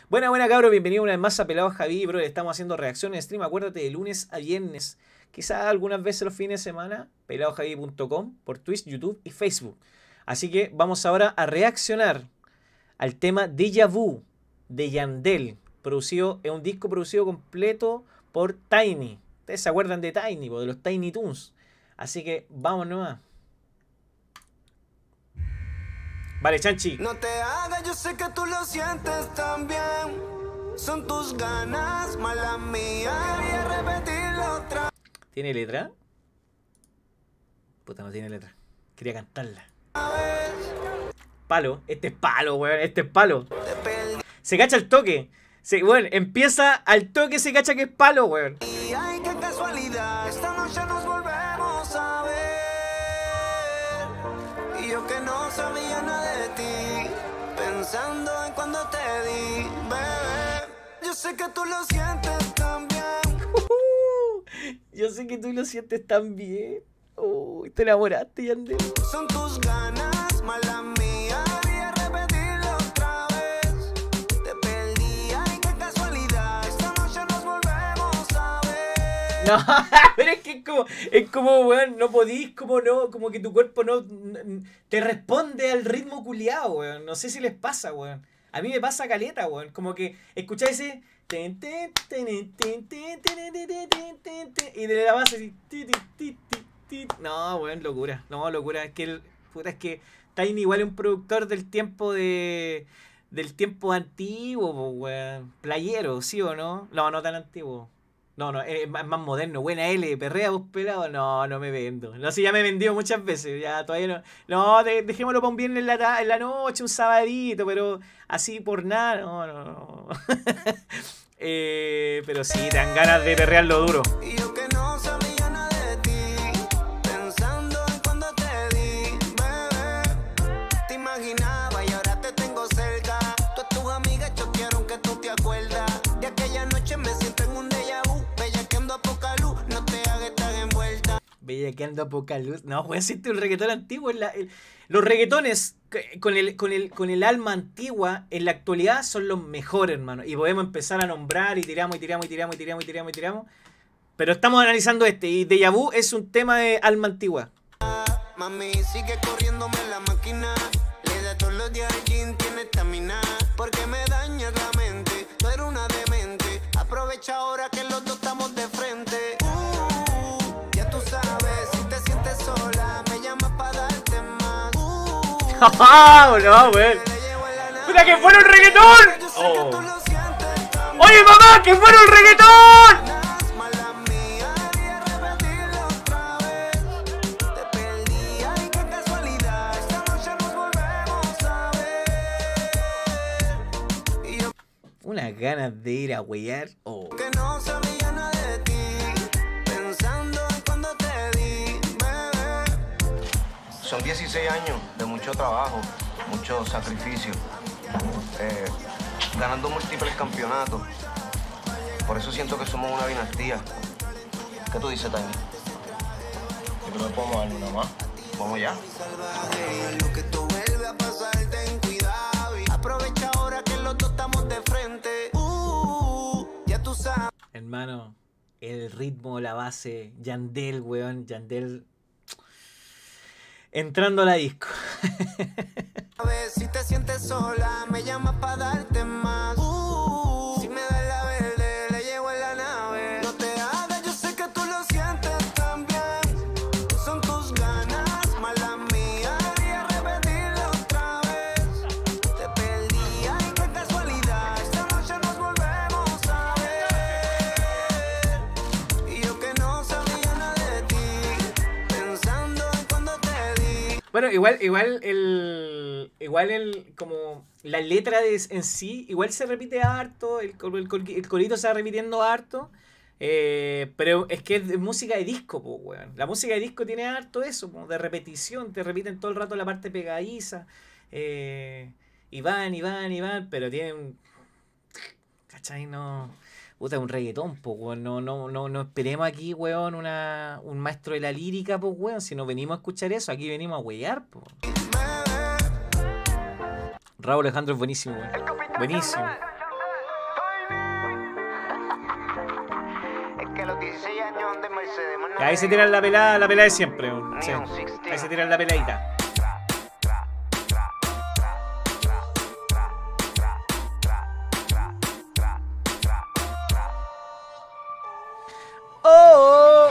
Buena, buena, cabros. Bienvenido una vez más a Pelado Javi, bro. Estamos haciendo reacciones en stream. Acuérdate, de lunes a viernes. Quizás algunas veces los fines de semana. Peladojavi.com por Twitch, YouTube y Facebook. Así que vamos ahora a reaccionar al tema Déjà Vu de Yandel. Es un disco producido completo por Tiny. Ustedes se acuerdan de Tiny, de los Tiny Toons. Así que vamos nomás. Vale, Chanchi. No te hagas, yo sé que tú lo sientes también. Son tus ganas, mala mía. Quería repetirlo otra. ¿Tiene letra? Puta, no tiene letra. Quería cantarla. Palo. Este es palo, weón. Este es palo. Se cacha el toque. Bueno, empieza al toque, se cacha que es palo, weón. Y ay, qué casualidad. Esta noche nos volvemos a ver. Y yo que no sabía nada de ti, pensando en cuando te di, bebé. Yo sé que tú lo sientes también. Yo sé que tú lo sientes también. Uy, te enamoraste, Yandel. Son tus ganas, mala mía. Quería repetirlo otra vez. Te perdí, ay, qué casualidad. Esta noche nos volvemos a ver. No, pero es como, weón, no podís, como que tu cuerpo no te responde al ritmo culiado, weón. No sé si les pasa, weón. A mí me pasa caleta, weón. Como que escucháis ese... Y de la base así... No, weón, locura. No, locura. Es que es que Tiny igual es un productor del tiempo del tiempo antiguo, weón. Playero, ¿sí o no? No, no tan antiguo. No, es más moderno. Buena L, perrea vos pelado. No, no me vendo. No sé, ya me he vendido muchas veces. Ya todavía no. No, dejémoslo para un viernes en la noche, un sabadito, pero así por nada. No. Pero sí, te dan ganas de perrearlo duro. Y yo que no sabía nada de ti, pensando en cuando te di, bebé. Te imaginaba y ahora te tengo cerca. Todas tus amigas choquearon que tú te acuerdas. De aquella noche me siento en un déjà vu. Bellaqueando a poca luz, no te hagas estar envuelta. Bellaqueando a poca luz. No, weón, siente un reggaetón antiguo. Los reggaetones con el alma antigua en la actualidad son los mejores, hermano. Y podemos empezar a nombrar y tiramos. Pero estamos analizando este. Y Déjà Vu es un tema de alma antigua. Mami, sigue corriéndome la máquina. Le da todos los días al gym, tiene estamina. Porque me dañas la mente, tú eres una demente. Aprovecha ahora que los dos estamos de frente. Ya tú sabes, si te sientes sola, me llamas para darte más. No, weón. ¡Mira que fuera un reggaetón! Yo sé que tú lo sientes también. ¡Oye, mamá, que fuera un reggaetón! Mala mía, quería repetirlo otra vez. Te perdí, ay, qué casualidad. Esta noche nos volvemos a ver. Y yo Unas ganas de ir a huear. Oh. que no sabía nada de ti, pensando en cuando te di, bebé. Son 16 años de mucho trabajo, mucho sacrificio, ganando múltiples campeonatos. Por eso siento que somos una dinastía. ¿Qué tú dices, Tiny? Yo creo que podemos darle una más. ¿Vamos ya? Salvaje, lo que tú vuelve a pasar, ten cuidado. Y aprovecha ahora que los dos estamos de frente. Ya tú sabes. Hermano, el ritmo, la base, Yandel, weón, Yandel entrando a la disco. A ver si te sientes sola, me llamas para darte más. Si me das la verde, le llevo en la nave. No te hagas, yo sé que tú lo sientes también. Son tus ganas, mala mía. Quería repetirlo otra vez. Te perdí, ay, qué casualidad. Esta noche nos volvemos a ver. Y yo que no sabía nada de ti, pensando en cuando te di. Bueno, igual como la letra en sí, igual se repite harto, el corito se va repitiendo harto, pero es que es música de disco, po, weón. La música de disco tiene harto eso, po, de repetición, te repiten todo el rato la parte pegadiza, y van, pero tienen, ¿cachai? No... Puta, un reggaetón, pues, weón. No esperemos aquí, weón, un maestro de la lírica, pues, weón. Si no venimos a escuchar eso, aquí venimos a huear, pues. Raúl Alejandro es buenísimo, weón. Buenísimo. cañón de Mercedes. Y ahí se tiran la pelada de siempre. Sí. Ahí se tiran la peladita. Oh.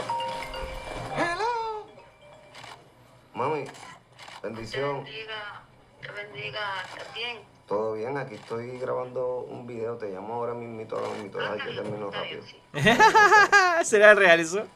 Mami, bendición. Te bendiga, ¿estás bien? Todo bien, aquí estoy grabando un video, te llamo ahora mismito, ay, que termino Está rápido. bien, sí. ¿Será real eso?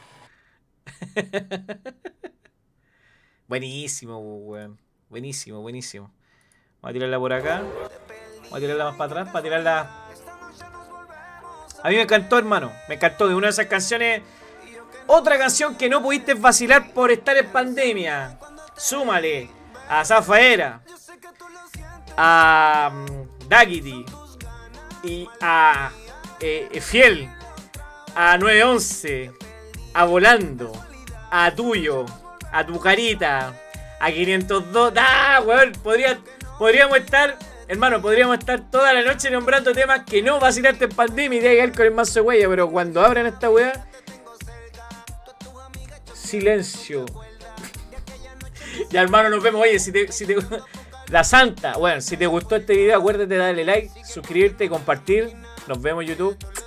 Buenísimo, weón. Buenísimo, buenísimo. Vamos a tirarla por acá. Vamos a tirarla más para atrás, para tirarla. A mí me encantó, hermano. Me encantó. De una de esas canciones. Otra canción que no pudiste vacilar por estar en pandemia. Súmale a Zafaera, a Daggity y a Fiel, a 911, a Volando, a Tuyo, a Tu Carita, a 502. ¡Ah, weón! Podríamos estar, hermano, podríamos estar toda la noche nombrando temas que no vacilaste en pandemia y de llegar con el mazo de huella, pero cuando abran esta weá, silencio. Ya, hermano, nos vemos. Oye, si te la Santa, bueno, si te gustó este video, acuérdate de darle like, suscribirte y compartir. Nos vemos en YouTube.